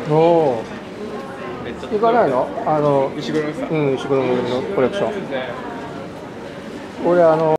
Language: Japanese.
おお。行かないの？ 石黒ですか？ 石黒のコレクション。俺